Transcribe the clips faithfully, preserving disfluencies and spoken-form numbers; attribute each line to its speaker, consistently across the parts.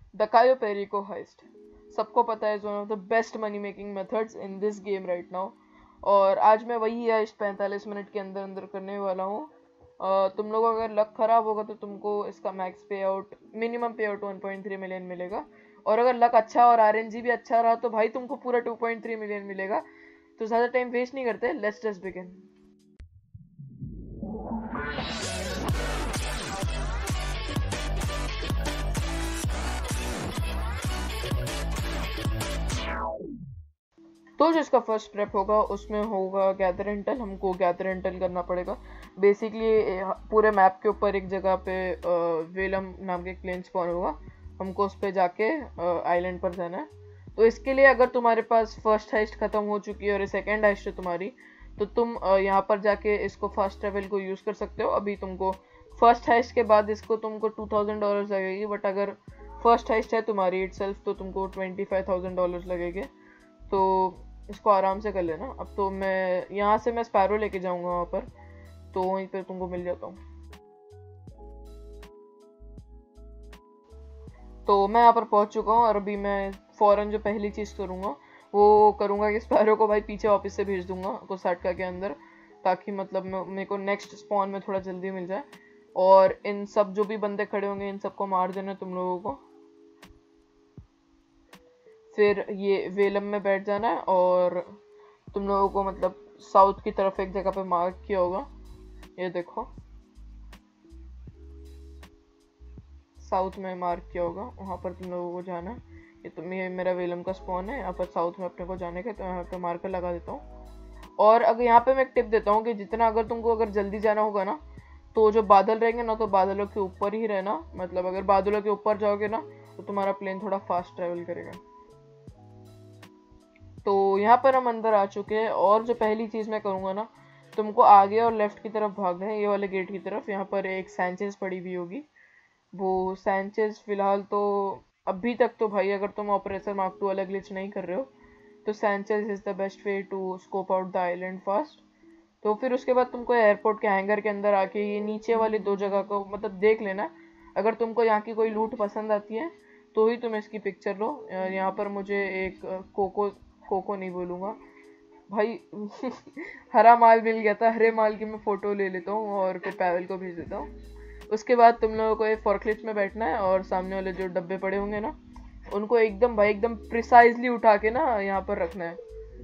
Speaker 1: The Kayo Perico heist सबको पता है, is one of the best money making methods in this game right now. और आज मैं वही हाइस्ट पैंतालीस मिनट के अंदर अंदर करने वाला हूँ। uh, तुम लोगों का अगर लक खराब होगा तो तुमको इसका max pay out, minimum pay out one point three million मिलेगा। और अगर लक अच्छा और आरएनजी भी अच्छा रहा तो भाई तुमको पूरा टू पॉइंट थ्री मिलियन मिलेगा। तो ज़्यादा टाइम वेस्ट नहीं करते, लेट्स जस्ट बिगिन। तो जो इसका फर्स्ट स्टेप होगा उसमें होगा गैदर इंटेल। हमको गैदर इंटेल करना पड़ेगा। बेसिकली पूरे मैप के ऊपर एक जगह पे वेलम नाम के प्लेन स्पॉन होगा, हमको उस पर जाके आइलैंड पर जाना है। तो इसके लिए अगर तुम्हारे पास फर्स्ट हाइस्ट खत्म हो चुकी है और सेकेंड हाइस्ट है तुम्हारी, तो तुम यहाँ पर जाके इसको फास्ट ट्रेवल को यूज़ कर सकते हो। अभी तुमको फर्स्ट हाइस्ट के बाद इसको तुमको टू थाउजेंड डॉलर लगेगी, बट अगर फर्स्ट हाइस्ट है तुम्हारी इट सेल्फ तो तुमको ट्वेंटी फाइव थाउजेंड डॉलर लगेंगे। तो इसको आराम से कर लेना। अब तो मैं यहाँ से मैं स्पैरो लेके जाऊंगा वहाँ पर, तो वहीं पर तुमको मिल जाता हूँ। तो मैं यहाँ पर पहुँच चुका हूँ और अभी मैं फ़ौरन जो पहली चीज़ करूँगा वो करूँगा कि स्पैरो को भाई पीछे ऑफिस से भेज दूंगा कुछ साटका के अंदर, ताकि मतलब मेरे को नेक्स्ट स्पॉन में थोड़ा जल्दी मिल जाए। और इन सब जो भी बंदे खड़े होंगे इन सबको मार देना तुम लोगों को। फिर ये वेलम में बैठ जाना है और तुम लोगों को मतलब साउथ की तरफ एक जगह पे मार्क किया होगा, ये देखो साउथ में मार्क किया होगा, वहाँ पर तुम लोगों को जाना है। ये तुम ये मेरा वेलम का स्पॉन है, यहाँ पर साउथ में अपने को जाने का, तो यहाँ पे मार्कर लगा देता हूँ। और अगर यहाँ पे मैं एक टिप देता हूँ कि जितना अगर तुमको अगर जल्दी जाना होगा ना, तो जो बादल रहेंगे ना तो बादलों के ऊपर ही रहना। मतलब अगर बादलों के ऊपर जाओगे ना तो तुम्हारा प्लेन थोड़ा फास्ट ट्रेवल करेगा। तो यहाँ पर हम अंदर आ चुके हैं और जो पहली चीज़ मैं करूँगा ना, तुमको आगे और लेफ्ट की तरफ भागना है, ये वाले गेट की तरफ। यहाँ पर एक सैंचेज पड़ी हुई होगी, वो सैंचेज फिलहाल तो अभी तक तो भाई अगर तुम ऑपरेशन मार्क टू वाला ग्लिच नहीं कर रहे हो तो Sanchez is the best way to scope out the island fast. तो फिर उसके बाद तुमको एयरपोर्ट के हैंगर के अंदर आके ये नीचे वाली दो जगह को मतलब देख लेना। अगर तुमको यहाँ की कोई लूट पसंद आती है तो ही तुम इसकी पिक्चर लो। यहाँ पर मुझे एक कोको कोको नहीं बोलूँगा भाई हरा माल मिल गया था, हरे माल की मैं फ़ोटो ले लेता हूँ और फिर पैवल को भेज देता हूँ। उसके बाद तुम लोगों को एक फॉर्कलिफ्ट में बैठना है और सामने वाले जो डब्बे पड़े होंगे ना उनको एकदम भाई एकदम प्रिसाइजली उठा के ना यहाँ पर रखना है,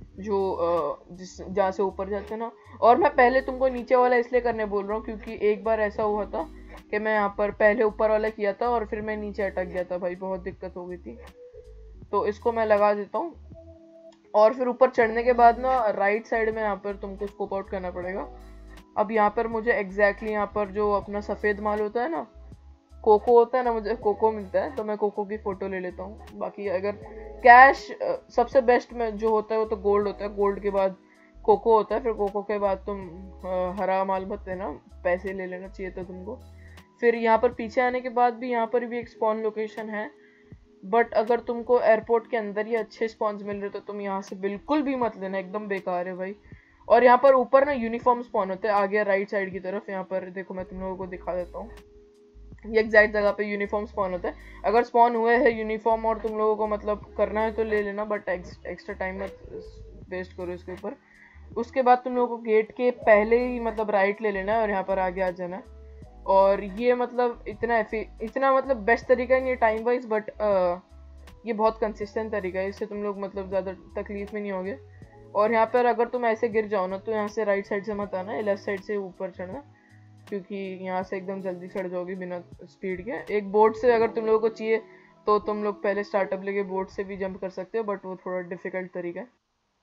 Speaker 1: जो जिस जहाँ से ऊपर जाते हैं ना। और मैं पहले तुमको नीचे वाला इसलिए करने बोल रहा हूँ क्योंकि एक बार ऐसा हुआ था कि मैं यहाँ पर पहले ऊपर वाला किया था और फिर मैं नीचे अटक गया था भाई, बहुत दिक्कत हो गई थी। तो इसको मैं लगा देता हूँ और फिर ऊपर चढ़ने के बाद ना राइट साइड में यहाँ पर तुमको स्कोप आउट करना पड़ेगा। अब यहाँ पर मुझे एग्जैक्टली यहाँ पर जो अपना सफ़ेद माल होता है ना, कोको होता है ना, मुझे कोको मिलता है तो मैं कोको की फ़ोटो ले लेता हूँ। बाकी अगर कैश सबसे बेस्ट में जो होता है वो तो गोल्ड होता है, गोल्ड के बाद कोको होता है, फिर कोको के बाद तुम हरा माल मत लेना, पैसे ले लेना चाहिए तो तुमको। फिर यहाँ पर पीछे आने के बाद भी यहाँ पर भी एक स्पॉन लोकेशन है, बट अगर तुमको एयरपोर्ट के अंदर ही अच्छे स्पॉन्स मिल रहे तो तुम यहाँ से बिल्कुल भी मत लेना, एकदम बेकार है भाई। और यहाँ पर ऊपर ना यूनिफॉर्म स्पॉन होते हैं आगे राइट साइड की तरफ। यहाँ पर देखो मैं तुम लोगों को दिखा देता हूँ, ये एग्जैक्ट जगह पे यूनिफॉर्म स्पॉन होता है। अगर स्पॉन हुए हैं यूनिफॉर्म और तुम लोगों को मतलब करना है तो ले लेना, बट एक्स्ट्रा टाइम मत वेस्ट करो इसके ऊपर। उसके बाद तुम लोगों को गेट के पहले ही मतलब राइट ले लेना है और यहाँ पर आगे आ जाना है। और ये मतलब इतना इतना मतलब बेस्ट तरीका नहीं है टाइम वाइज, बट ये बहुत कंसिस्टेंट तरीका है, इससे तुम लोग मतलब ज़्यादा तकलीफ में नहीं होगे। और यहाँ पर अगर तुम ऐसे गिर जाओ ना तो यहाँ से राइट साइड से मत आना, लेफ्ट साइड से ऊपर चढ़ना, क्योंकि यहाँ से एकदम जल्दी चढ़ जाओगे बिना स्पीड के। एक बोट से अगर तुम लोगों को चाहिए तो तुम लोग पहले स्टार्टअप लेके बोट से भी जंप कर सकते हो, बट वो थोड़ा डिफिकल्ट तरीका है।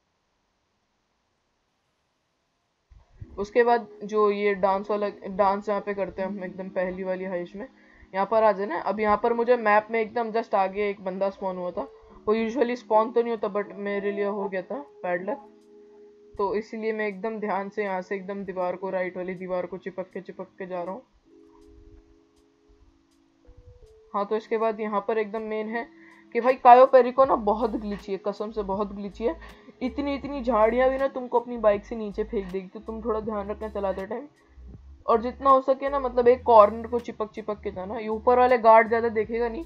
Speaker 1: उसके बाद जो ये डांस वाला डांस जहाँ पे करते हैं हम एकदम पहली वाली हाइश में, यहाँ पर आ जाना। अब यहाँ पर मुझे मैप में एकदम जस्ट आगे एक बंदा स्पॉन हुआ था, वो यूजुअली स्पॉन तो नहीं होता बट मेरे लिए हो गया था बैड लक, तो इसीलिए मैं एकदम ध्यान से यहाँ से एकदम दीवार को राइट वाली दीवार को चिपक के चिपक के जा रहा हूँ। हाँ, तो इसके बाद यहाँ पर एकदम मेन है कि भाई कायो पेरिको ना बहुत ग्लिची है, कसम से बहुत ग्लिची है। इतनी इतनी झाड़ियाँ भी ना तुमको अपनी बाइक से नीचे फेंक देगी, तो तुम थोड़ा ध्यान रखना चलाते टाइम। और जितना हो सके ना मतलब एक कॉर्नर को चिपक चिपक के जाना, ये ऊपर वाले गार्ड ज़्यादा देखेगा नहीं,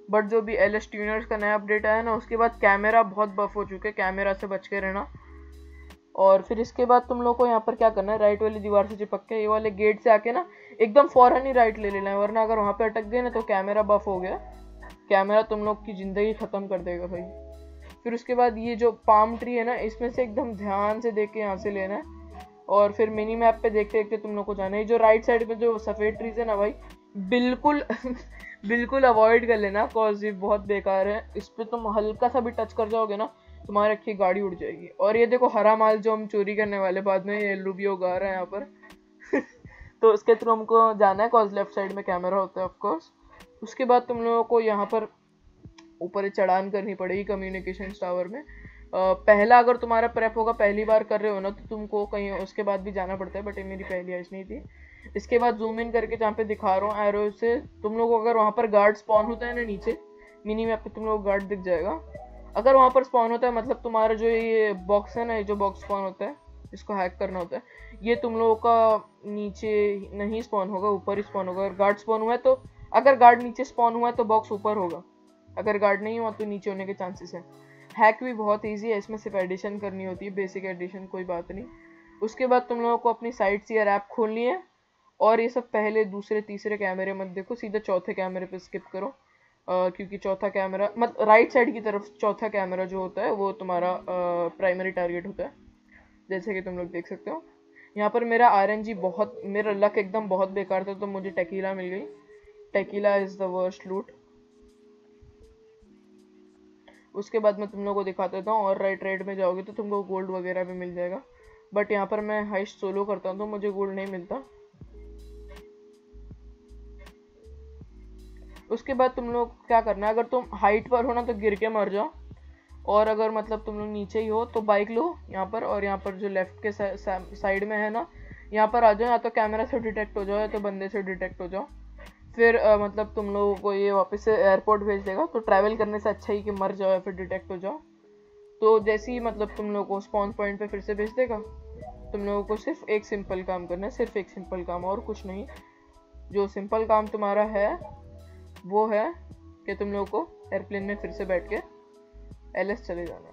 Speaker 1: बट जो भी एल एस ट्यूनर्स का नया अपडेट आया ना, उसके बाद कैमरा बहुत बफ हो चुके हैं, कैमरा से बच के रहना। और फिर इसके बाद तुम लोग को यहाँ पर क्या करना है, राइट वाली दीवार से चिपक के ये वाले गेट से आके ना एकदम फौरन ही राइट ले लेना है, वरना अगर वहाँ पे अटक गए ना तो कैमरा बफ हो गया, कैमरा तुम लोग की जिंदगी खत्म कर देगा भाई। फिर उसके बाद ये जो पाम ट्री है ना, इसमें से एकदम ध्यान से देख के यहाँ से लेना है, और फिर मिनी मैप पे देखते देखते तुम लोग को जाना है। जो राइट साइड में जो सफेद ट्रीज है ना भाई, बिल्कुल बिल्कुल अवॉइड कर लेना, कॉज ये बहुत बेकार है। इस पे तुम हल्का सा भी टच कर जाओगे ना, तुम्हारी अच्छी गाड़ी उड़ जाएगी। और ये देखो हरा माल जो हम चोरी करने वाले बाद में, ये रूबियो उगा रहा है यहाँ पर तो उसके थ्रू हमको जाना है, कॉज लेफ्ट साइड में कैमरा होता है ऑफकोर्स। उसके बाद तुम लोगों को यहाँ पर ऊपर चढ़ान करनी पड़ेगी कम्युनिकेशन टावर में। Uh, पहला अगर तुम्हारा प्रेप होगा, पहली बार कर रहे हो ना, तो तुमको कहीं उसके बाद भी जाना पड़ता है, बट ये मेरी पहली आइज नहीं थी। इसके बाद जूम इन करके जहाँ पे दिखा रहा हूँ एरो से, तुम लोग अगर वहाँ पर गार्ड स्पॉन होता है ना नीचे मिनी मैप पे, तुम लोग गार्ड दिख जाएगा। अगर वहाँ पर स्पॉन होता है मतलब तुम्हारा जो ये बॉक्स है ना, ये जो बॉक्स स्पॉन होता है, इसको हैक करना होता है, ये तुम लोगों का नीचे नहीं स्पॉन होगा, ऊपर ही स्पॉन होगा। अगर गार्ड स्पॉन हुआ है तो, अगर गार्ड नीचे स्पॉन हुआ है तो बॉक्स ऊपर होगा, अगर गार्ड नहीं हुआ तो नीचे होने के चांसेस है। हैक भी बहुत इजी है, इसमें सिर्फ एडिशन करनी होती है, बेसिक एडिशन, कोई बात नहीं। उसके बाद तुम लोगों को अपनी साइट से ऐप खोलनी है, और ये सब पहले दूसरे तीसरे कैमरे मत देखो, सीधा चौथे कैमरे पे स्किप करो, uh, क्योंकि चौथा कैमरा मत राइट साइड की तरफ चौथा कैमरा जो होता है वो तुम्हारा प्राइमरी uh, टारगेट होता है, जैसे कि तुम लोग देख सकते हो। यहाँ पर मेरा आर एन जी बहुत, मेरा लक एकदम बहुत बेकार था, तो मुझे टेकीला मिल गई। टेकीला इज द वर्स्ट लूट। उसके बाद मैं तुम लोगों को दिखा देता हूँ, और राइट राइट में जाओगे तो तुमको गोल्ड वगैरह भी मिल जाएगा, बट यहाँ पर मैं हाइस्ट सोलो करता हूँ तो मुझे गोल्ड नहीं मिलता। उसके बाद तुम लोग क्या करना है, अगर तुम हाइट पर हो ना तो गिर के मर जाओ, और अगर मतलब तुम लोग नीचे ही हो तो बाइक लो यहाँ पर, और यहाँ पर जो लेफ्ट के साइड में है ना, यहाँ पर आ जाओ, या तो कैमरा से डिटेक्ट हो जाओ या तो बंदे से डिटेक्ट हो जाओ। फिर आ, मतलब तुम लोगों को ये वापस से एयरपोर्ट भेज देगा, तो ट्रैवल करने से अच्छा ही कि मर जाओ या फिर डिटेक्ट हो जाओ। तो जैसे ही मतलब तुम लोगों को स्पॉन पॉइंट पे फिर से भेज देगा, तुम लोगों को सिर्फ एक सिंपल काम करना है, सिर्फ एक सिंपल काम, और कुछ नहीं। जो सिंपल काम तुम्हारा है वो है कि तुम लोगों को एयरप्लेन में फिर से बैठ के एल एस चले जाना है।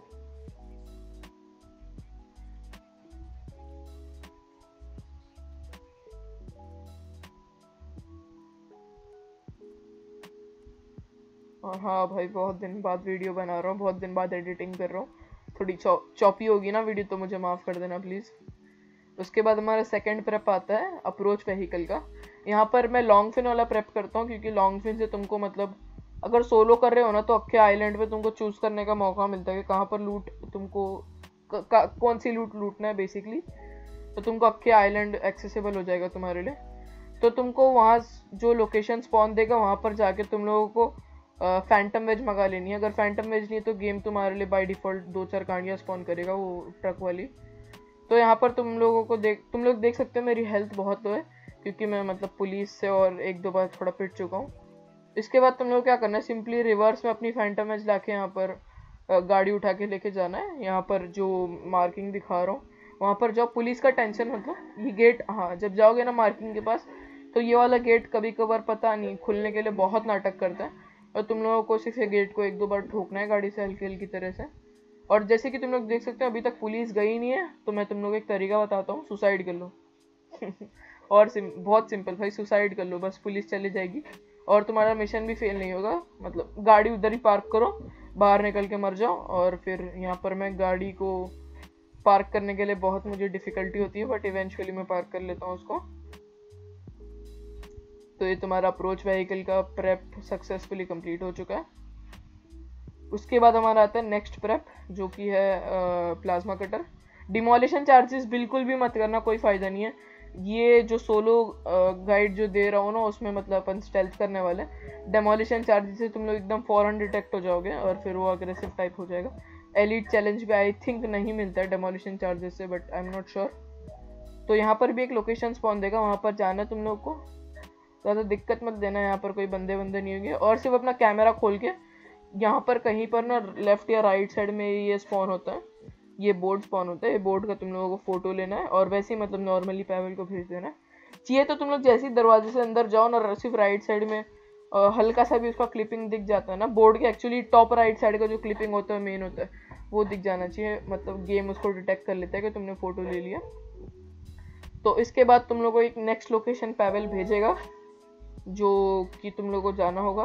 Speaker 1: और हाँ भाई, बहुत दिन बाद वीडियो बना रहा हूँ, बहुत दिन बाद एडिटिंग कर रहा हूँ, थोड़ी चौ चौपी होगी ना वीडियो, तो मुझे माफ़ कर देना प्लीज़। उसके बाद हमारा सेकंड प्रेप आता है अप्रोच व्हीकल का। यहाँ पर मैं लॉन्ग फिन वाला प्रेप करता हूँ, क्योंकि लॉन्ग फिन से तुमको मतलब अगर सोलो कर रहे हो ना तो अक्के आइलैंड पे तुमको चूज करने का मौका मिलता है कि कहाँ पर लूट तुमको क, क, कौन सी लूट लूटना है बेसिकली। तो तुमको अक्के आइलैंड एक्सेसिबल हो जाएगा तुम्हारे लिए। तो तुमको वहाँ जो लोकेशन स्पॉन देगा वहाँ पर जाके तुम लोगों को फैंटम वेज मंगा लेनी है। अगर फैंटम वेज नहीं है तो गेम तुम्हारे लिए बाय डिफॉल्ट दो चार गाड़ियाँ स्पॉन करेगा, वो ट्रक वाली। तो यहाँ पर तुम लोगों को देख तुम लोग देख सकते हो मेरी हेल्थ बहुत लो है, क्योंकि मैं मतलब पुलिस से और एक दो बार थोड़ा पिट चुका हूँ। इसके बाद तुम लोग क्या करना है, सिंपली रिवर्स में अपनी फैंटम एज लाके यहाँ पर गाड़ी उठा के लेके जाना है। यहाँ पर जो मार्किंग दिखा रहा हूँ वहाँ पर जाओ, पुलिस का टेंशन मतलब ये गेट, हाँ जब जाओगे ना मार्किंग के पास, तो ये वाला गेट कभी कभार पता नहीं खुलने के लिए बहुत नाटक करता है, और तुम लोगों को सिर्फ ये गेट को एक दो बार ठोकना है गाड़ी से हल्की हल्की तरह से। और जैसे कि तुम लोग देख सकते हो अभी तक पुलिस गई नहीं है, तो मैं तुम लोग एक तरीका बताता हूँ, सुसाइड कर लो और सिम, बहुत सिंपल भाई, सुसाइड कर लो, बस पुलिस चली जाएगी और तुम्हारा मिशन भी फेल नहीं होगा। मतलब गाड़ी उधर ही पार्क करो, बाहर निकल के मर जाओ। और फिर यहाँ पर मैं गाड़ी को पार्क करने के लिए बहुत मुझे डिफिकल्टी होती है, बट इवेंचुअली मैं पार्क कर लेता हूँ उसको। तो ये तुम्हारा अप्रोच व्हीकल का प्रेप सक्सेसफुली कंप्लीट हो चुका है। उसके बाद हमारा आता है नेक्स्ट प्रेप, जो कि है प्लाज्मा कटर। डिमोलिशन चार्जेस बिल्कुल भी मत करना, कोई फ़ायदा नहीं है। ये जो सोलो गाइड जो दे रहा हूँ ना, उसमें मतलब अपन स्टेल्थ करने वाले। डेमोलिशन चार्जेस से तुम लोग एकदम फॉरन डिटेक्ट हो जाओगे और फिर वो अग्रेसिव टाइप हो जाएगा। एलिट चैलेंज भी आई थिंक नहीं मिलता है डेमोलिशन चार्जेस से, but I am not sure. तो यहाँ पर भी एक लोकेशन स्पॉन देगा, वहाँ पर जाना है तुम लोग को। ज़्यादा दिक्कत मत देना, यहाँ पर कोई बंदे बंदे नहीं होंगे। और सिर्फ अपना कैमरा खोल के यहाँ पर कहीं पर ना लेफ्ट या राइट साइड में ये स्पॉन होता है, ये बोर्ड स्पॉन होता है। ये बोर्ड का तुम लोगों को फोटो लेना है और वैसे ही मतलब नॉर्मली पैवल को भेज देना है। चाहिए तो तुम लोग जैसे ही दरवाजे से अंदर जाओ ना, सिर्फ राइट साइड में अ, हल्का सा भी उसका क्लिपिंग दिख जाता है ना बोर्ड के एक्चुअली टॉप राइट साइड का जो क्लिपिंग होता है मेन होता है वो दिख जाना चाहिए, मतलब गेम उसको डिटेक्ट कर लेता है कि तुमने फोटो ले लिया। तो इसके बाद तुम लोग को एक नेक्स्ट लोकेशन पैवल भेजेगा जो कि तुम लोग को जाना होगा।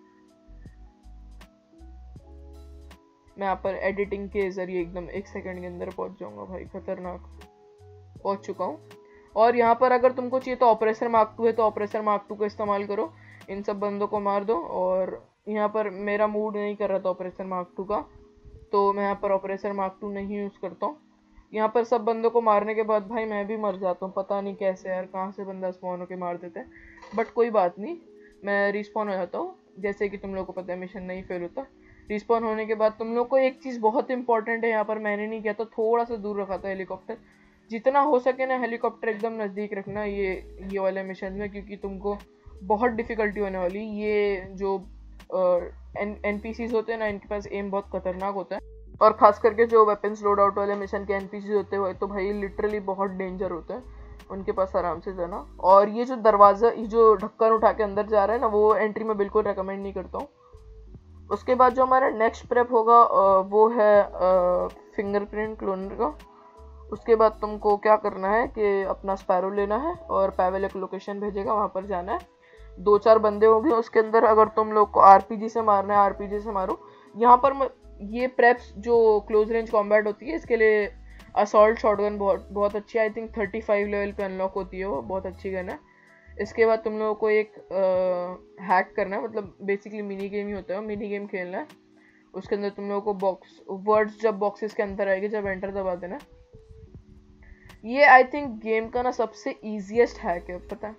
Speaker 1: मैं यहाँ पर एडिटिंग के जरिए एकदम एक सेकंड के अंदर पहुंच जाऊंगा भाई, खतरनाक पहुंच चुका हूँ। और यहाँ पर अगर तुमको चाहिए तो ऑपरेशन मार्क टू है तो ऑपरेशन मार्क टू का इस्तेमाल करो, इन सब बंदों को मार दो। और यहाँ पर मेरा मूड नहीं कर रहा था ऑपरेशन मार्क टू का, तो मैं यहाँ पर ऑपरेशन मार्क टू नहीं यूज़ करता हूँ। यहाँ पर सब बंदों को मारने के बाद भाई मैं भी मर जाता हूँ, पता नहीं कैसे यार, कहाँ से बंदा स्पॉन होके मार देते हैं, बट कोई बात नहीं, मैं रिस्पॉन हो जाता हूँ। जैसे कि तुम लोग को पता है मिशन नहीं फेल होता। रिस्पॉन होने के बाद तुम लोग को एक चीज़ बहुत इंपॉर्टेंट है, यहाँ पर मैंने नहीं किया था, थोड़ा सा दूर रखा था हेलीकॉप्टर। जितना हो सके ना हेलीकॉप्टर एकदम नज़दीक रखना ये ये वाले मिशन में, क्योंकि तुमको बहुत डिफिकल्टी होने वाली। ये जो एन पी सीज होते हैं ना, इनके पास एम बहुत खतरनाक होता है, और खास करके जो वेपन्स लोड आउट वाले मिशन के एन पी सीज होते हैं तो भाई लिटरली बहुत डेंजर होते हैं, उनके पास आराम से जाना। और ये जो दरवाज़ा, ये जो ढक्कन उठा के अंदर जा रहा है ना, वो एंट्री में बिल्कुल रेकमेंड नहीं करता हूँ। उसके बाद जो हमारा नेक्स्ट प्रेप होगा वो है फिंगरप्रिंट क्लोनर का। उसके बाद तुमको क्या करना है कि अपना स्पैरो लेना है और पैवल एक लोकेशन भेजेगा, वहाँ पर जाना है। दो चार बंदे होंगे उसके अंदर, अगर तुम लोग को आरपीजी से मारना है आरपीजी से मारो। यहाँ पर मैं ये प्रेप्स जो क्लोज रेंज कॉम्बैट होती है इसके लिए असॉल्ट शॉटगन बहुत बहुत अच्छी है, I think thirty five level पे अनलॉक होती है, वो बहुत अच्छी गन है। इसके बाद तुम लोगों को एक हैक करना है, मतलब बेसिकली मिनी गेम ही होता है, मिनी गेम खेलना है। उसके अंदर तुम लोगों को बॉक्स वर्ड्स जब बॉक्सेस के अंदर आएगी, जब एंटर दबा देना। ये आई थिंक गेम का ना सबसे इजीएस्ट हैक है, पता है।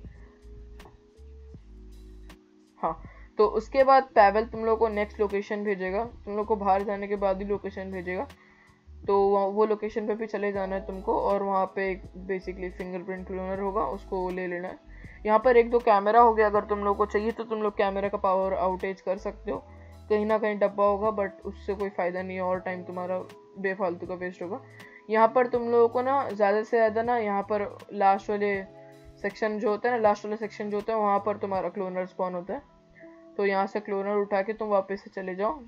Speaker 1: हाँ, तो उसके बाद पैवल तुम लोग को नेक्स्ट लोकेशन भेजेगा, तुम लोग को बाहर जाने के बाद ही लोकेशन भेजेगा, तो वो लोकेशन पे भी चले जाना है तुमको। और वहाँ पे एक बेसिकली फिंगरप्रिंट क्लोनर होगा, उसको ले लेना है। यहाँ पर एक दो कैमरा हो गया, अगर तुम लोग को चाहिए तो तुम लोग कैमरा का पावर आउटेज कर सकते हो, कहीं ना कहीं डब्बा होगा, बट उससे कोई फ़ायदा नहीं है और टाइम तुम्हारा बेफालतू का वेस्ट होगा। यहाँ पर तुम लोगों को ना ज़्यादा से ज़्यादा ना, यहाँ पर लास्ट वाले सेक्शन जो होता है ना, लास्ट वाले सेक्शन जो होता है वहाँ पर तुम्हारा क्लोनर स्पॉन होता है, तो यहाँ से क्लोनर उठा के तुम वापस से चले जाओ।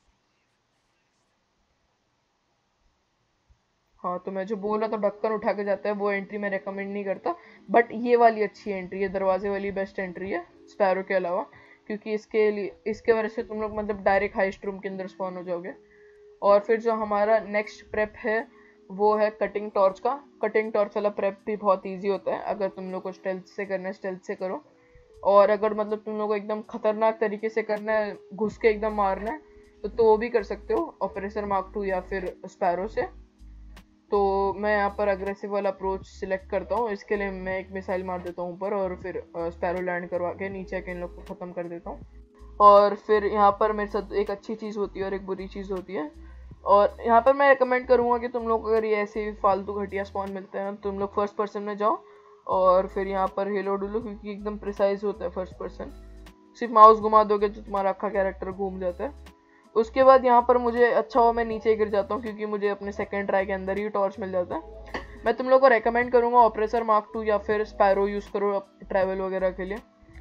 Speaker 1: हाँ, तो मैं जो बोल रहा था ढक्कन उठा के जाता है, वो एंट्री मैं रेकमेंड नहीं करता, बट ये वाली अच्छी एंट्री है, दरवाजे वाली बेस्ट एंट्री है स्पैरो के अलावा, क्योंकि इसके लिए इसके वजह से तुम लोग मतलब डायरेक्ट हाइस्ट रूम के अंदर स्पॉन हो जाओगे। और फिर जो हमारा नेक्स्ट प्रेप है वो है कटिंग टॉर्च का। कटिंग टॉर्च वाला प्रेप भी बहुत ईजी होता है, अगर तुम लोग को स्टेल्थ से करना है स्टेल्थ से करो, और अगर मतलब तुम लोग को एकदम खतरनाक तरीके से करना है, घुस के एकदम मारना है, तो तो वो भी कर सकते हो ऑपरेशन मार्क टू या फिर स्पैरो से। तो मैं यहाँ पर अग्रेसिव वाला अप्रोच सिलेक्ट करता हूँ, इसके लिए मैं एक मिसाइल मार देता हूँ ऊपर और फिर स्पैरो लैंड करवा के नीचे आके इन लोग को ख़त्म कर देता हूँ। और फिर यहाँ पर मेरे साथ एक अच्छी चीज़ होती है और एक बुरी चीज़ होती है, और यहाँ पर मैं रिकमेंड करूँगा कि तुम लोग अगर ये ऐसे फालतू घटिया स्पॉन मिलते हैं तुम लोग फर्स्ट पर्सन में जाओ और फिर यहाँ पर हेलो डुलो, क्योंकि एकदम प्रिसाइज होता है फर्स्ट पर्सन, सिर्फ माउस घुमा दोगे तो तुम्हारा अक्खा कैरेक्टर घूम जाता है। उसके बाद यहाँ पर मुझे अच्छा हुआ मैं नीचे गिर जाता हूँ, क्योंकि मुझे अपने सेकंड ट्राई के अंदर ही टॉर्च मिल जाता है। मैं तुम लोग को रेकमेंड करूँगा ऑपरेशन मार्क टू या फिर स्पैरो यूज़ करो ट्रैवल वगैरह के लिए।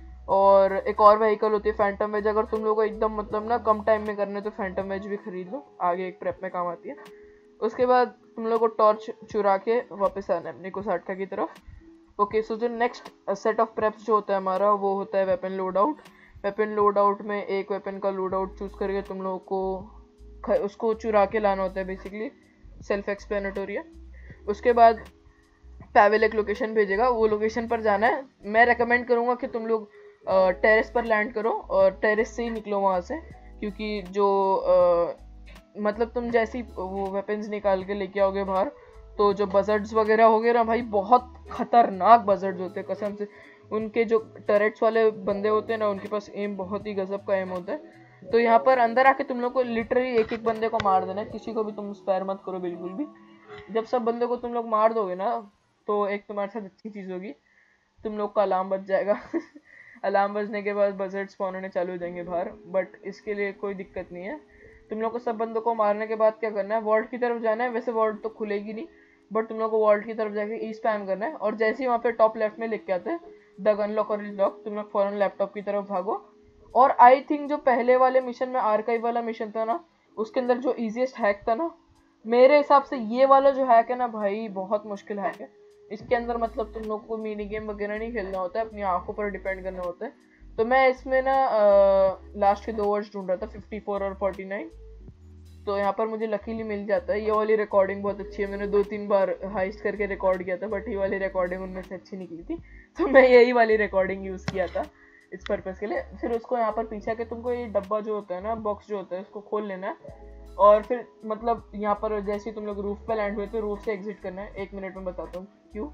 Speaker 1: और एक और व्हीकल होती है फैंटम वेज, अगर तुम लोग को एकदम मतलब ना कम टाइम में करने तो फैंटम वेज भी खरीद लो, आगे एक प्रेप में काम आती है। उसके बाद तुम लोग को टॉर्च चुरा के वापस आना है अपनी कोसाटका की तरफ। ओके, सो जो नेक्स्ट सेट ऑफ प्रेप्स जो होता है हमारा वो होता है weapon load out. Weapon load out में एक वेपन का लोड आउट चूज करके तुम लोगों को उसको चुरा के लाना होता है, बेसिकली सेल्फ एक्सप्लेनेटोरी है। उसके बाद पैवल एक लोकेशन भेजेगा, वो लोकेशन पर जाना है। मैं रेकमेंड करूँगा कि तुम लोग टेरेस पर लैंड करो और टेरेस से ही निकलो वहाँ से, क्योंकि जो आ, मतलब तुम जैसी वो वेपन्स निकाल के लेके आओगे बाहर, तो जो बजर्ड्स वगैरह हो गए ना भाई, बहुत खतरनाक बजर्ड्स होते हैं कसम से। उनके जो टरेट्स वाले बंदे होते हैं ना, उनके पास एम बहुत ही गजब का एम होता है। तो यहाँ पर अंदर आके तुम लोग को लिटरली एक एक बंदे को मार देना है, किसी को भी तुम स्पेयर मत करो बिल्कुल भी। जब सब बंदे को तुम लोग मार दोगे ना, तो एक तुम्हारे साथ अच्छी चीज़ होगी, तुम लोग का अलार्म बज जाएगा अलार्म बजने के बाद बजर्ड स्पॉन होने चालू हो जाएंगे बाहर, बट इसके लिए कोई दिक्कत नहीं है। तुम लोग को सब बंदों को मारने के बाद क्या करना है, वॉल्ट की तरफ जाना है। वैसे वॉल्ट तो खुलेगी नहीं, बट तुम लोग को वॉल्ट की तरफ जाके ई स्पैम करना है, और जैसे ही वहाँ पे टॉप लेफ्ट में लिख के आते हैं डग अनलॉक और लॉक, तुम लोग फौरन लैपटॉप की तरफ भागो। और आई थिंक जो पहले वाले मिशन में आर्काइव वाला मिशन था ना, उसके अंदर जो इजीएस्ट हैक था ना, मेरे हिसाब से ये वाला जो हैक है ना भाई बहुत मुश्किल हैक है। इसके अंदर मतलब तुम लोग को मिनी गेम वगैरह नहीं खेलना होता है, अपनी आंखों पर डिपेंड करना होता है। तो मैं इसमें ना लास्ट के दो वर्ड्स ढूंढ रहा था, फिफ्टी फोर और फोर्टी नाइन। तो यहाँ पर मुझे लकीली मिल जाता है। ये वाली रिकॉर्डिंग बहुत अच्छी है, मैंने दो तीन बार हाइस्ट करके रिकॉर्ड किया था, बट ये वाली रिकॉर्डिंग उनमें से अच्छी निकली थी, तो मैं यही वाली रिकॉर्डिंग यूज किया था इस पर्पज के लिए। फिर उसको यहाँ पर पीछे के तुमको ये डब्बा जो होता है ना, बॉक्स जो होता है, उसको खोल लेना है। और फिर मतलब यहाँ पर जैसे ही तुम लोग रूफ पे लैंड हुए थे, रूफ से एग्जिट करना है। एक मिनट में बताता हूँ क्यों।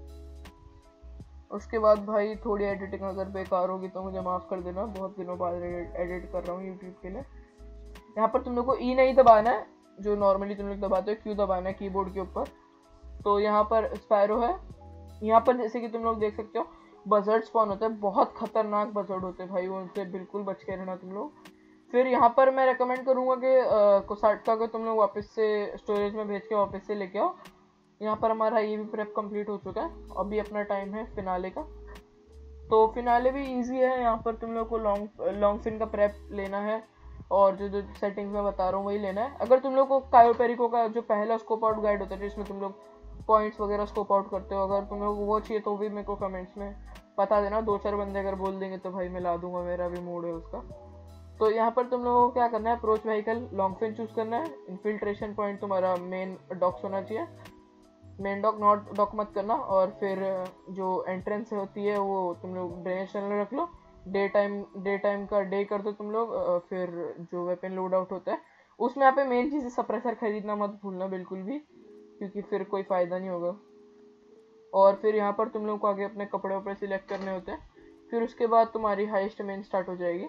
Speaker 1: उसके बाद भाई थोड़ी एडिटिंग अगर बेकार होगी तो मुझे माफ़ कर देना, बहुत दिनों बाद एडिट कर रहा हूँ यूट्यूब के लिए। यहाँ पर तुम लोग को ई नहीं दबाना है जो नॉर्मली तुम लोग दबाते हो, क्यू दबाना है कीबोर्ड के ऊपर। तो यहाँ पर स्पैरो है। यहाँ पर जैसे कि तुम लोग देख सकते हो बजर्ड स्पॉन होते हैं, बहुत खतरनाक बजर्ड होते हैं भाई, उनसे बिल्कुल बच के रहना तुम लोग। फिर यहाँ पर मैं रेकमेंड करूँगा कि कोसाटका को तुम लोग वापस से स्टोरेज में भेज के वापस से लेके आओ। यहाँ पर हमारा ये भी प्रेप कंप्लीट हो चुका है, अभी अपना टाइम है फिनाले का। तो फिनाले भी इजी है, यहाँ पर तुम लोग को लॉन्ग लॉन्ग फिन का प्रेप लेना है और जो जो सेटिंग्स में बता रहा हूँ वही लेना है। अगर तुम लोग को कायो पेरिको का जो पहला स्कोप आउट गाइड होता है जिसमें तुम लोग पॉइंट्स वगैरह स्कोप आउट करते हो, अगर तुम लोग वो चाहिए तो भी मेरे को कमेंट्स में बता देना। दो चार बंदे अगर बोल देंगे तो भाई मैं ला दूंगा, मेरा भी मूड है उसका। तो यहाँ पर तुम लोगों को क्या करना है, approach vehicle long fin choose करना है। इन्फिल्ट्रेशन पॉइंट तुम्हारा मेन डॉक्स होना चाहिए, मेन डॉक नॉट डॉक मत करना। और फिर जो एंट्रेंस होती है वो तुम लोग ड्रेनेज टनल रख लो। डे टाइम डे टाइम का डे कर दो तुम लोग। फिर जो वेपन लोड आउट होता है उसमें यहाँ पे मेन चीज़ सप्रेसर खरीदना मत भूलना बिल्कुल भी, क्योंकि फिर कोई फ़ायदा नहीं होगा। और फिर यहाँ पर तुम लोग को आगे अपने कपड़े वपड़े सिलेक्ट करने होते हैं। फिर उसके बाद तुम्हारी हाइस्ट मेन स्टार्ट हो जाएगी।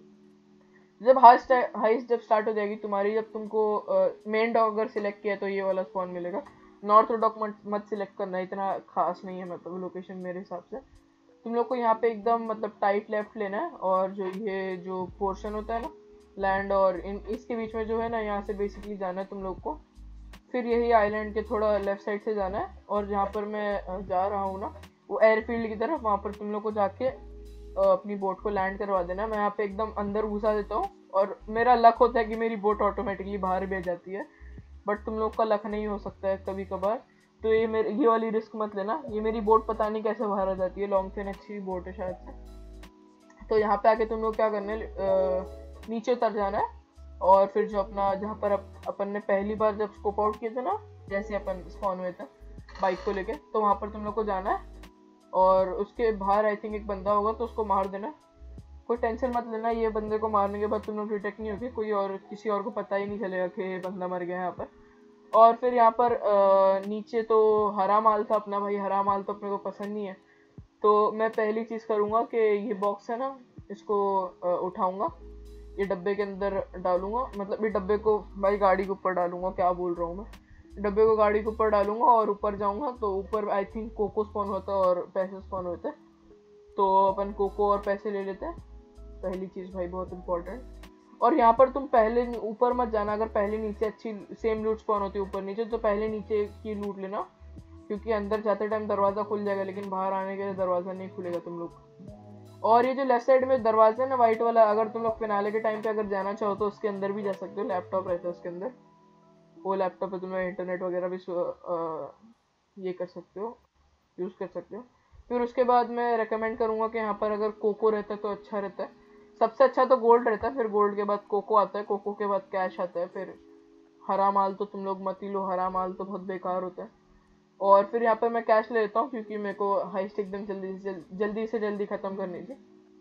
Speaker 1: जब हाइस्ट हाइस्ट जब स्टार्ट हो जाएगी तुम्हारी, जब तुमको मेन डॉग अगर सिलेक्ट किया तो ये वाला स्पॉन मिलेगा। नॉर्थ डॉक मत मत सिलेक्ट करना, इतना खास नहीं है मतलब लोकेशन मेरे हिसाब से। तुम लोग को यहाँ पे एकदम मतलब टाइट लेफ्ट लेना है, और जो ये जो पोर्शन होता है ना लैंड और इन इसके बीच में जो है ना, यहाँ से बेसिकली जाना है तुम लोग को। फिर यही आइलैंड के थोड़ा लेफ्ट साइड से जाना है, और जहाँ पर मैं जा रहा हूँ ना वो एयरफील्ड की तरफ, वहाँ पर तुम लोग को जाके अपनी बोट को लैंड करवा देना है। मैं यहाँ पे एकदम अंदर घुसा देता हूँ, और मेरा लक होता है कि मेरी बोट ऑटोमेटिकली बाहर भी आ जाती है, बट तुम लोग का लक नहीं हो सकता है कभी कभार। तो ये मेरे ये वाली रिस्क मत लेना। ये मेरी बोट पता नहीं कैसे बाहर आ जाती है, लॉन्ग फिन अच्छी बोट है शायद से। तो यहाँ पे आके तुम लोग क्या करना है, नीचे उतर जाना है। और फिर जो अपना जहाँ पर अप, अपन ने पहली बार जब स्कोप आउट किए थे ना, जैसे अपन स्पॉन हुए थे बाइक को लेके, तो वहाँ पर तुम लोग को जाना है। और उसके बाहर आई थिंक एक बंदा होगा, तो उसको मार देना। कोई टेंशन मत लेना, ये बंदे को मारने के बाद तुम लोग डिटेक्ट नहीं होगी, कोई और किसी और को पता ही नहीं चलेगा कि ये बंदा मर गया है यहाँ पर। और फिर यहाँ पर नीचे तो हरा माल था अपना भाई, हरा माल तो अपने को पसंद नहीं है। तो मैं पहली चीज़ करूँगा कि ये बॉक्स है ना, इसको उठाऊँगा, ये डब्बे के अंदर डालूंगा, मतलब ये डब्बे को भाई गाड़ी के ऊपर डालूंगा, क्या बोल रहा हूँ मैं, डब्बे को गाड़ी के ऊपर डालूंगा और ऊपर जाऊँगा। तो ऊपर आई थिंक कोको स्पॉन होता है और पैसे स्पॉन होते हैं, तो अपन कोको और पैसे ले लेते हैं। पहली चीज़ भाई बहुत इंपॉर्टेंट। और यहाँ पर तुम पहले ऊपर मत जाना, अगर पहले नीचे अच्छी सेम लूट स्पॉन होती है ऊपर नीचे, तो पहले नीचे की लूट लेना, क्योंकि अंदर जाते टाइम दरवाज़ा खुल जाएगा लेकिन बाहर आने के लिए दरवाज़ा नहीं खुलेगा तुम लोग। और ये जो लेफ्ट साइड में दरवाजा है ना वाइट वाला, अगर तुम लोग फिनाले के टाइम पे अगर जाना चाहो तो उसके अंदर भी जा सकते हो, लैपटॉप रहता है उसके अंदर। वो लैपटॉप पे तुम लोग इंटरनेट वगैरह भी ये कर सकते हो, यूज़ कर सकते हो। फिर उसके बाद मैं रेकमेंड करूँगा कि यहाँ पर अगर कोको रहता है तो अच्छा रहता है। सबसे अच्छा तो गोल्ड रहता है, फिर गोल्ड के बाद कोको आता है, कोको के बाद कैश आता है। फिर हरा माल तो तुम लोग मत ही लो, हरा माल तो बहुत बेकार होता है। और फिर यहाँ पर मैं कैश ले लेता हूँ, क्योंकि मेरे को हाइस्ट एकदम जल्दी से जल, जल्दी से जल्दी ख़त्म करनी थी।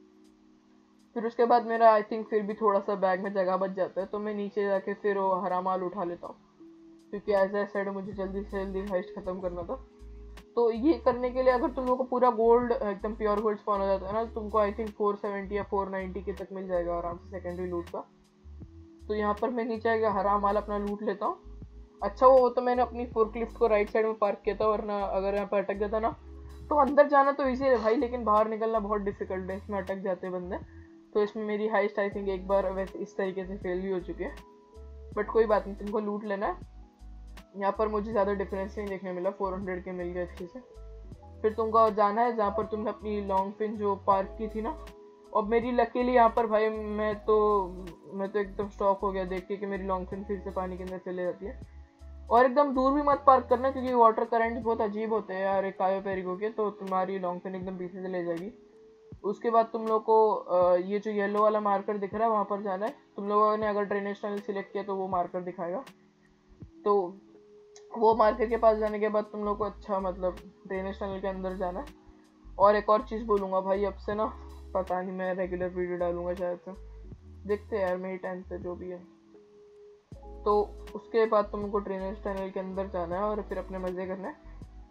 Speaker 1: फिर उसके बाद मेरा आई थिंक फिर भी थोड़ा सा बैग में जगह बच जाता है, तो मैं नीचे जाके फिर वो हरा माल उठा लेता हूँ, क्योंकि एज ए साइड मुझे जल्दी से जल्दी हाइस्ट ख़त्म करना था। तो ये करने के लिए अगर तुम लोग को पूरा गोल्ड एकदम प्योर गोल्ड स्पॉन हो जाता है ना, तुमको आई थिंक फोर सेवेंटी या फोर नाइन्टी के तक मिल जाएगा आराम से सेकेंडरी लूट का। तो यहाँ पर मैं नीचे आके हरा माल अपना लूट लेता हूँ। अच्छा वो तो मैंने अपनी फोर्कलिफ्ट को राइट साइड में पार्क किया था, वरना अगर यहाँ पर अटक जाता ना, तो अंदर जाना तो ईजी है भाई, लेकिन बाहर निकलना बहुत डिफिकल्ट है, इसमें अटक जाते हैं बंदे। तो इसमें मेरी हाइस्ट आई थिंक एक बार वैसे इस तरीके से फेल भी हो चुकी है, बट कोई बात नहीं, तुमको लूट लेना है। यहाँ पर मुझे ज़्यादा डिफरेंस नहीं देखने मिला, फोर हंड्रेड के मिल गए अच्छे से। फिर तुमको जाना है जहाँ पर तुमने अपनी लॉन्ग फिन जो पार्क की थी ना। और मेरी लकीली यहाँ पर भाई मैं तो मैं तो एकदम स्टॉक हो गया देख के कि मेरी लॉन्ग फिन फिर से पानी के अंदर चले जाती है। और एकदम दूर भी मत पार्क करना क्योंकि वाटर करंट बहुत अजीब होते हैं यार, एक कायो पेरिको के, तो तुम्हारी लॉन्ग फिन एकदम पीछे से ले जाएगी। उसके बाद तुम लोग को ये जो येलो वाला मार्कर दिख रहा है वहाँ पर जाना है। तुम लोगों ने अगर ड्रेनेज टनल सिलेक्ट किया तो वो मार्कर दिखाएगा, तो वो मार्कर के पास जाने के बाद तुम लोग को अच्छा मतलब ड्रेनेज टनल के अंदर जाना है। और एक और चीज़ बोलूँगा भाई, अब से ना पता नहीं मैं रेगुलर वीडियो डालूंगा शायद से, देखते हैं यार मेरी टेंथ से जो भी है। तो उसके बाद तुमको ड्रेनेज टनल के अंदर जाना है और फिर अपने मज़े करना है।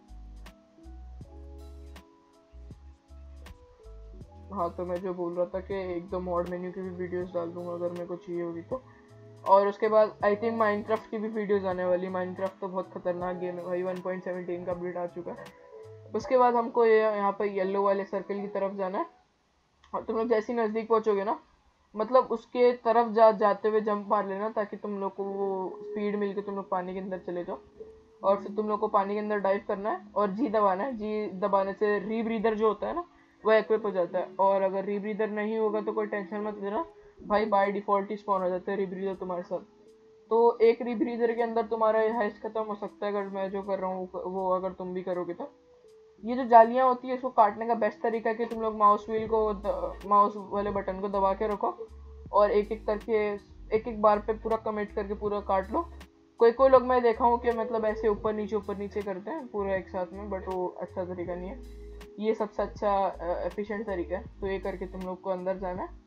Speaker 1: हाँ तो मैं जो बोल रहा था कि एक दो मॉड मेन्यू की भी वीडियोस डाल दूंगा अगर मेरे को चाहिए होगी तो। और उसके बाद आई थिंक माइनक्राफ्ट की भी वीडियोस आने वाली। माइनक्राफ्ट तो बहुत खतरनाक गेम है भाई, वन पॉइंट सेवनटीन का अपडेट आ चुका है। उसके बाद हमको ये यहाँ पर येलो वाले सर्कल की तरफ जाना है। और तुम लोग जैसे ही नज़दीक पहुँचोगे ना, मतलब उसके तरफ जा जाते हुए जंप मार लेना ताकि तुम लोग को वो स्पीड मिल के तुम लोग पानी के अंदर चले जाओ। और फिर तुम लोग को पानी के अंदर डाइव करना है और जी दबाना है। जी दबाने से रीब्रीदर जो होता है ना वो एक्विप हो जाता है। और अगर रीब्रीदर नहीं होगा तो कोई टेंशन मत लेना भाई, बाय डिफॉल्ट ही स्पॉन हो जाता है रीब्रीदर तुम्हारे साथ। तो एक रीब्रीदर के अंदर तुम्हारा हैश खत्म हो सकता है अगर मैं जो कर रहा हूँ वो अगर तुम भी करोगे तो। ये जो जालियाँ होती है इसको काटने का बेस्ट तरीका है कि तुम लोग माउस व्हील को माउस वाले बटन को दबा के रखो और एक एक करके एक एक बार पे पूरा कमिट करके पूरा काट लो। कोई कोई लोग मैं देखा हूँ कि मतलब ऐसे ऊपर नीचे ऊपर नीचे करते हैं पूरा एक साथ में, बट वो अच्छा तरीका नहीं है। ये सबसे अच्छा एफिशिएंट तरीका है। तो ये करके तुम लोग को अंदर जाना है।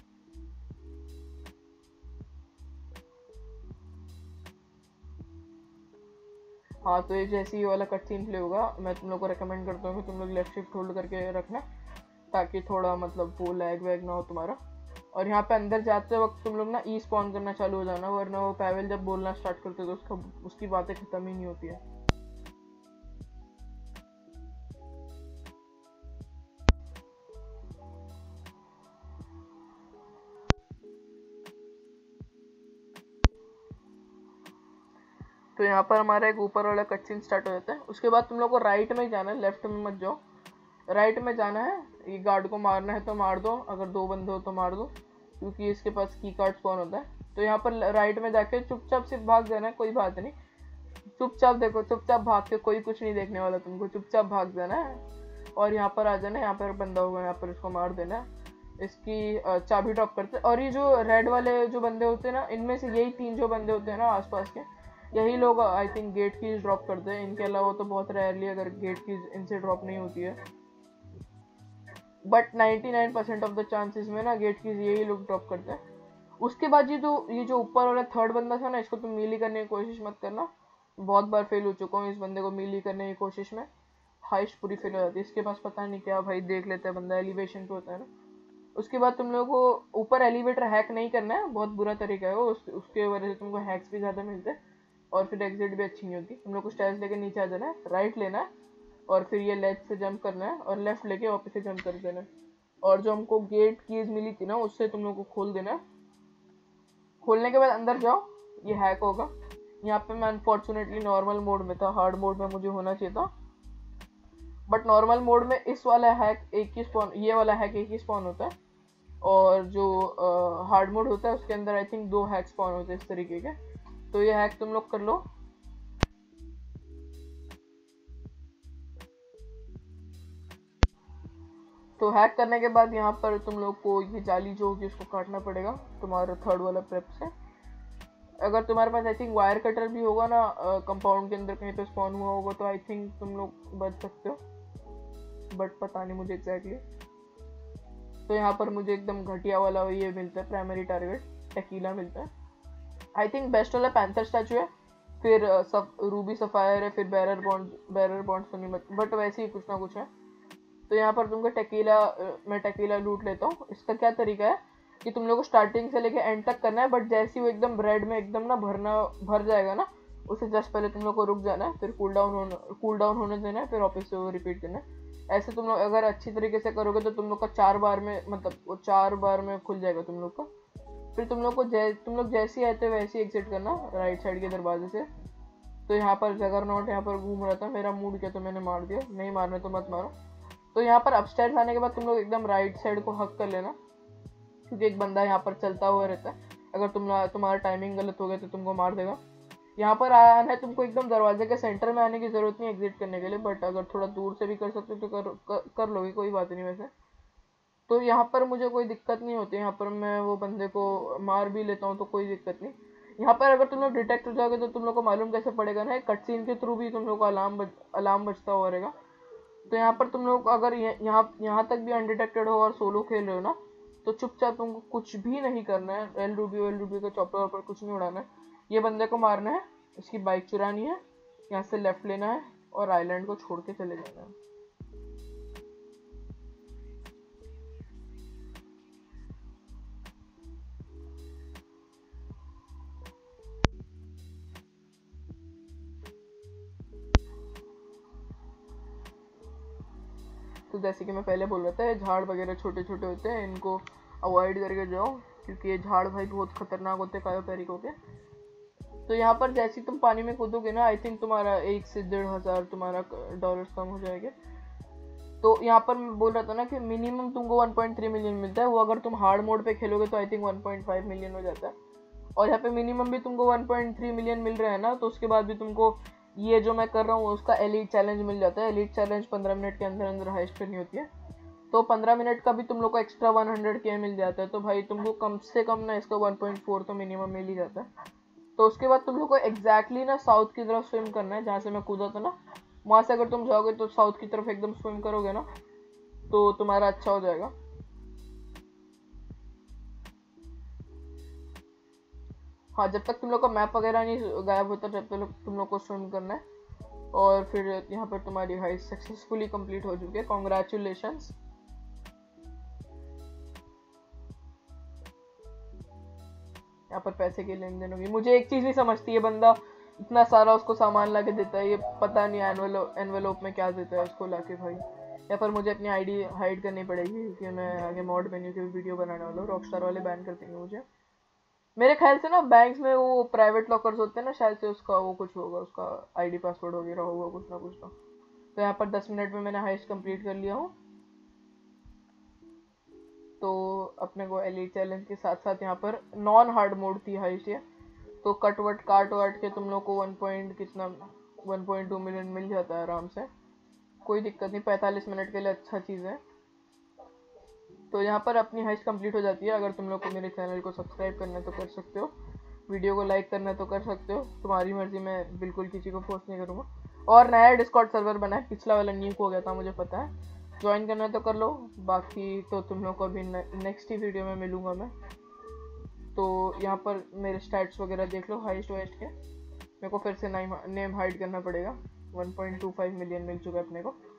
Speaker 1: हाँ तो ये जैसे ही वाला कट सीन प्ले होगा मैं तुम लोग को रेकमेंड करता हूँ कि तुम लोग लेफ्ट शिफ्ट होल्ड करके रखना ताकि थोड़ा मतलब वो लैग वैग ना हो तुम्हारा। और यहाँ पे अंदर जाते वक्त तुम लोग ना ई स्पॉन करना चालू हो जाना, वरना वो पैवेल जब बोलना स्टार्ट करते तो उसका उसकी बातें खत्म ही नहीं होती है। तो यहाँ पर हमारा एक ऊपर वाला कट सीन स्टार्ट हो जाता है। उसके बाद तुम लोग को राइट में जाना है, लेफ्ट में मत जाओ, राइट में जाना है। ये गार्ड को मारना है तो मार दो, अगर दो बंदे हो तो मार दो क्योंकि इसके पास की कार्ड स्पॉन होता है। तो यहाँ पर राइट में जाके चुपचाप सिर्फ भाग जाना है, कोई बात नहीं, चुपचाप देखो, चुपचाप भाग के, कोई कुछ नहीं देखने वाला तुमको, चुपचाप भाग जाना है। और यहाँ पर आ जाना है, यहाँ पर बंदा होगा, यहाँ पर इसको मार देना है। इसकी चाबी ड्रॉप करते। और ये जो रेड वाले जो बंदे होते हैं ना, इनमें से यही तीन जो बंदे होते हैं ना आसपास के, यही लोग I think get keys drop करते हैं। इनके अलावा तो बहुत रेयरली अगर गेट कीज इनसे ड्रॉप नहीं होती है, but ninety nine percent of the chances में ना गेट कीज यही लोग ड्रॉप करते हैं। उसके बाद ये जो ये जो ऊपर वाला थर्ड बंदा था ना, इसको तुम मीली करने की कोशिश मत करना। बहुत बार फेल हो चुका हूँ इस बंदे को मीली करने की कोशिश में, हाइस्ट पूरी फेल हो जाती है। इसके पास पता नहीं क्या भाई, देख लेता है बंदा, एलिवेशन पे होता है ना। उसके बाद तुम लोगों को ऊपर एलिवेटर हैक नहीं करना है, बहुत बुरा तरीका है वो, उस, उसके वजह से तुमको हैक्स भी ज़्यादा मिलते हैं और फिर एग्जिट भी अच्छी नहीं होती। तुम लोग को स्टेयर्स लेके नीचे आ जाना है, राइट लेना है और फिर ये लेफ्ट से जंप करना है और लेफ्ट लेके वापस से जंप कर देना है। और जो हमको गेट कीज मिली थी ना उससे तुम लोग को खोल देना है। खोलने के बाद अंदर जाओ, ये हैक होगा। यहाँ पे मैं अनफॉर्चुनेटली नॉर्मल मोड में था, हार्ड मोड में मुझे होना चाहिए था, बट नॉर्मल मोड में इस वाला हैक एक ही स्पॉन, ये वाला हैक एक ही स्पॉन होता है। और जो हार्ड मोड होता है उसके अंदर आई थिंक दो हैक स्पॉन होते हैं इस तरीके के। तो ये हैक तुम लोग कर लो। तो हैक करने के बाद यहाँ पर तुम लोग को ये जाली जो होगी उसको काटना पड़ेगा तुम्हारा थर्ड वाला प्रेप से। अगर तुम्हारे पास आई थिंक वायर कटर भी होगा ना कंपाउंड के अंदर कहीं पे स्पॉन हुआ होगा तो आई थिंक तुम लोग बच सकते हो, बट पता नहीं मुझे एग्जैक्टली। तो यहाँ पर मुझे एकदम घटिया वाला ये मिलता है, प्राइमरी टारगेट टेकीला मिलता है। आई थिंक बेस्ट वाला पैंथर स्टैचू है, फिर सब रूबी सफायर है, फिर बैरर बॉन्ड बैरर बॉन्ड्स तो नहीं मत, बट वैसे ही कुछ ना कुछ है। तो यहाँ पर तुमको टेकीला, मैं टेकीला लूट लेता हूँ। इसका क्या तरीका है कि तुम लोग को स्टार्टिंग से लेके एंड तक करना है, बट जैसे वो एकदम ब्रेड में एकदम ना भरना भर जाएगा ना, उससे जस्ट पहले तुम लोग को रुक जाना है, फिर कूल डाउन होना कूल डाउन होने देना है, फिर वापस से वो रिपीट करना है। ऐसे तुम लोग अगर अच्छी तरीके से करोगे तो तुम लोग का चार बार में मतलब वो चार बार में खुल जाएगा तुम लोग का। फिर तुम लोग को जै तुम लोग जैसे ही आते वैसे ही एग्जिट करना राइट साइड के दरवाजे से। तो यहाँ पर जगरनॉट यहाँ पर घूम रहा था, मेरा मूड किया तो मैंने मार दिया, नहीं मारना तो मत मारो। तो यहाँ पर अपस्टेयर्स आने के बाद तुम लोग एकदम राइट साइड को हक कर लेना, क्योंकि एक बंदा यहाँ पर चलता हुआ रहता है, अगर तुम तुम्हारा टाइमिंग गलत हो गया तो तुमको मार देगा। यहाँ पर आना है तुमको एकदम दरवाजे के सेंटर में आने की जरूरत नहीं एग्जिट करने के लिए, बट अगर थोड़ा दूर से भी कर सकते हो तो कर, कर, कर लोगे, कोई बात नहीं वैसे। तो यहाँ पर मुझे कोई दिक्कत नहीं होती, यहाँ पर मैं वो बंदे को मार भी लेता हूँ तो कोई दिक्कत नहीं। यहाँ पर अगर तुम लोग डिटेक्ट हो जाओगे तो तुम लोग को मालूम कैसे पड़ेगा ना, कट सीन के थ्रू भी तुम लोग को अलार्म बज, अलार्म बजता हुआ रहेगा। तो यहाँ पर तुम लोग अगर यहाँ यहाँ तक भी अनडिटेक्टेड हो और सोलो खेल रहे हो ना, तो चुपचाप तुमको कुछ भी नहीं करना है, एल रूबी एल रूबी का चॉपर वॉपर कुछ नहीं उड़ाना है, ये बंदे को मारना है, इसकी बाइक चुरानी है, यहाँ से लेफ्ट लेना है और आइलैंड को छोड़ के चले जाना है। तो जैसे कि मैं पहले बोल रहा था, झाड़ वगैरह छोटे छोटे होते हैं, इनको अवॉइड करके जाओ, क्योंकि ये झाड़ भाई बहुत खतरनाक होते हैं कायोपेरिको के। तो यहाँ पर जैसे तुम पानी में कूदोगे ना, आई थिंक तुम्हारा एक से डेढ़ हजार तुम्हारा डॉलर्स कम हो जाएंगे। तो यहाँ पर मैं बोल रहा था ना कि मिनिमम तुमको वन पॉइंट थ्री मिलियन मिलता है, वो अगर तुम हार्ड मोड पे खेलोगे तो I think one point five million हो जाता है। और यहाँ पे मिनिमम भी तुमको वन पॉइंट थ्री मिलियन मिल रहा है ना, तो उसके बाद भी तुमको ये जो मैं कर रहा हूँ उसका एलीट चैलेंज मिल जाता है। एलीट चैलेंज पंद्रह मिनट के अंदर अंदर हाइस्ट करनी होती है, तो पंद्रह मिनट का भी तुम लोग को एक्स्ट्रा वन हंड्रेड के मिल जाता है। तो भाई तुमको कम से कम ना इसका वन पॉइंट फोर तो मिनिमम मिल ही जाता है। तो उसके बाद तुम लोग को एग्जैक्टली ना साउथ की तरफ स्विम करना है, जहाँ से मैं कूदा था ना, वहाँ से अगर तुम जाओगे तो साउथ की तरफ एकदम स्विम करोगे ना, तो तुम्हारा अच्छा हो जाएगा। हाँ, जब तक तुम लोग का मैप वगैरह नहीं गायब होता जब तक तुम लोग को स्विम करना है। और फिर यहाँ पर तुम्हारी हाइट सक्सेसफुली कंप्लीट हो चुकी है, कॉन्ग्रेचुलेशंस। यहाँ पर पैसे के लेन देन होगी। मुझे एक चीज नहीं समझती, ये बंदा इतना सारा उसको सामान ला के देता है, ये पता नहीं एनवेलोप एनवेलोप में क्या देता है उसको ला के। भाई यहाँ पर मुझे अपनी आईडी हाइड करनी पड़ेगी, क्योंकि मैं आगे मॉड मेन्यू की वीडियो बनाने वाला हूँ, रॉकस्टार वाले बैन कर देंगे मुझे मेरे ख्याल से ना। बैंक्स में वो प्राइवेट लॉकर्स होते हैं ना, शायद से उसका वो कुछ होगा, उसका आईडी पासवर्ड वगैरह होगा कुछ ना कुछ ना। तो यहाँ पर दस मिनट में मैंने हाइस्ट कंप्लीट कर लिया हूँ। तो अपने को एलीट चैलेंज के साथ साथ यहाँ पर नॉन हार्ड मोड थी हाइस्ट ये, तो कट वट काट वाट के तुम लोग को वन पॉइंट कितना वन पॉइंट टू मिलियन मिल जाता है आराम से, कोई दिक्कत नहीं। पैंतालीस मिनट के लिए अच्छा चीज़ है। तो यहाँ पर अपनी हाइस्ट कंप्लीट हो जाती है। अगर तुम लोग को मेरे चैनल को सब्सक्राइब करना है तो कर सकते हो, वीडियो को लाइक करना है तो कर सकते हो, तुम्हारी मर्जी, मैं बिल्कुल किसी को फोर्स नहीं करूँगा। और नया डिस्कॉर्ड सर्वर बना है, पिछला वाला न्यू हो गया था मुझे पता है, ज्वाइन करना है तो कर लो। बाकी तो तुम लोग को अभी नेक्स्ट ही वीडियो में मिलूँगा मैं। तो यहाँ पर मेरे स्टैट्स वगैरह देख लो हाइस्ट वाइस्ट के। मेरे को फिर से नेम हाइड करना पड़ेगा, one point two five million मिल चुका है अपने को।